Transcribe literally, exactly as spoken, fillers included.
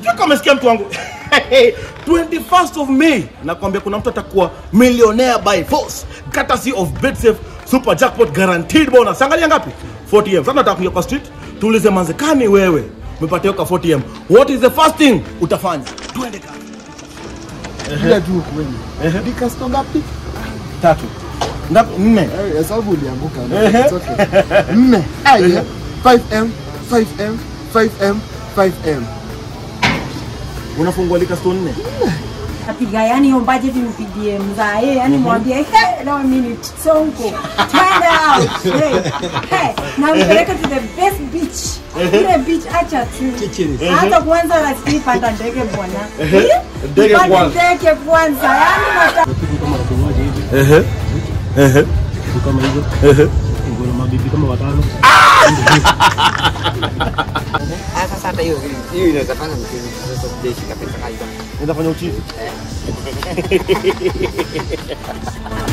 Kaka umesikia mtu wangu? twenty-first of May nakwambia kuna mtu atakuwa millionaire by force. Courtesy of BetSafe super jackpot guaranteed bonus. Angalia ngapi? forty M. Sasa nataka kuingia kwa street. Tuulize manzekani wewe. Umepata yoka forty M. What is the first thing utafanya? Twende kaka. Bila tu kweli. Dika sto ngapi? Tatu. Ngapi? Nne. Eh, hesabu ulianguka. It's okay. Nne. Aya. five M, five M, five M, five M. Unafungua lika sto nne. Apiga yani hiyo budget mpigie mzae yani mwambie hey no minute sonko turn out hey hey na mpeleke to the best beach ile beach acha tu hata kwanza rafiki panda ndege bwana ndege kwanza ndege kwanza yani mata kama kumoja hivi ehe ehe kama hivyo ehe ngoro mabibi kama watano Sasa sasa hiyo hiyo inaweza fanya mtu sasa deshi kapesa kaida. Nenda fanya uchizi.